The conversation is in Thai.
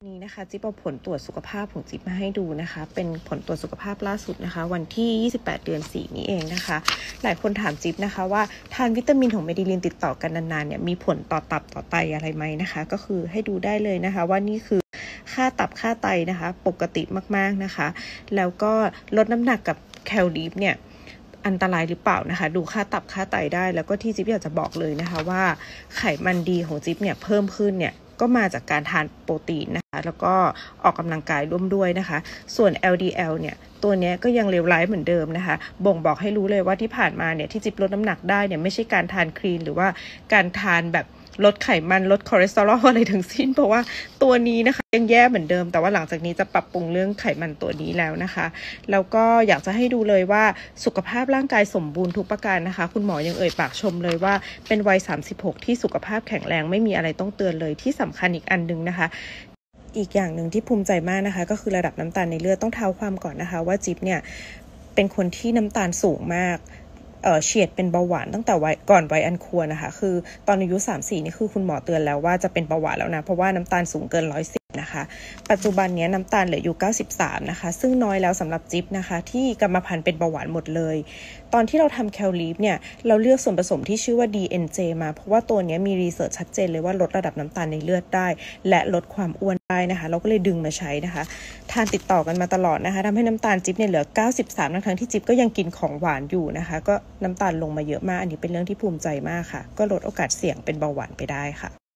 นี้นะคะจิ๊บเอาผลตรวจสุขภาพของจิ๊บมาให้ดูนะคะเป็นผลตรวจสุขภาพล่าสุดนะคะวันที่28 เดือน 4นี้เองนะคะหลายคนถามจิ๊บนะคะว่าทานวิตามินของเมดิลินติดต่อกันนานๆเนี่ยมีผลต่อตับต่อไตอะไรไหมนะคะก็คือให้ดูได้เลยนะคะว่านี่คือค่าตับค่าไตนะคะปกติมากๆนะคะแล้วก็ลดน้ำหนักกับแคลดีฟเนี่ยอันตรายหรือเปล่านะคะดูค่าตับค่าไตได้แล้วก็ที่จิ๊บอยากจะบอกเลยนะคะว่าไขมันดีของจิ๊บเนี่ยเพิ่มขึ้นเนี่ยก็มาจากการทานโปรตีนนะคะแล้วก็ออกกำลังกายร่วมด้วยนะคะส่วน LDL เนี่ยตัวนี้ก็ยังเลวร้ายเหมือนเดิมนะคะบ่งบอกให้รู้เลยว่าที่ผ่านมาเนี่ยที่จิ๊บลดน้ำหนักได้เนี่ยไม่ใช่การทานคลีนหรือว่าการทานแบบลดไขมันลดคอเลสเตอรอลอะไรทั้งสิ้นเพราะว่าตัวนี้นะคะยังแย่เหมือนเดิมแต่ว่าหลังจากนี้จะปรับปรุงเรื่องไขมันตัวนี้แล้วนะคะแล้วก็อยากจะให้ดูเลยว่าสุขภาพร่างกายสมบูรณ์ทุกประการนะคะคุณหมอยังเอ่ยปากชมเลยว่าเป็นวัย36ที่สุขภาพแข็งแรงไม่มีอะไรต้องเตือนเลยที่สำคัญอีกอันนึงนะคะอีกอย่างหนึ่งที่ภูมิใจมากนะคะก็คือระดับน้ำตาลในเลือดต้องเท้าความก่อนนะคะว่าจิ๊บเนี่ยเป็นคนที่น้ำตาลสูงมากเฉียดเป็นเบาหวานตั้งแต่ก่อนวัยอันควรนะคะคือตอนอายุ34นี่คือคุณหมอเตือนแล้วว่าจะเป็นเบาหวานแล้วนะเพราะว่าน้ำตาลสูงเกิน110นะคะปัจจุบันนี้น้ำตาลเหลืออยู่93นะคะซึ่งน้อยแล้วสำหรับจิ๊บนะคะที่กรรมพันธุ์เป็นเบาหวานหมดเลยตอนที่เราทำแคลลีฟเนี่ยเราเลือกส่วนผสมที่ชื่อว่า DNJ มาเพราะว่าตัวนี้มีรีเสิร์ชชัดเจนเลยว่าลดระดับน้ำตาลในเลือดได้และลดความอ้วนได้นะคะเราก็เลยดึงมาใช้นะคะทานติดต่อกันมาตลอดนะคะทำให้น้ำตาลจิ๊บเนี่ยเหลือ93ทั้งที่จิ๊บก็ยังกินของหวานอยู่นะคะก็น้ำตาลลงมาเยอะมากอันนี้เป็นเรื่องที่ภูมิใจมากค่ะก็ลดโอกาสเสี่ยงเป็นเบาหวานไปได้ค่ะ